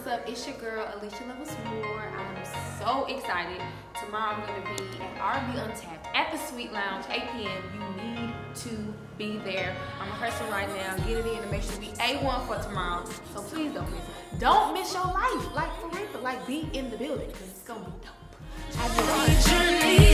up? It's your girl, Alycia Loves More. I'm so excited. Tomorrow I'm going to be at R&B Untapped at the Sweet Lounge, 8 p.m. You need to be there. I'm rehearsing right now. Get it in and make sure we A1 for tomorrow. So please don't miss it. Don't miss your life. Like, for real. Like, be in the building because it's going to be dope. I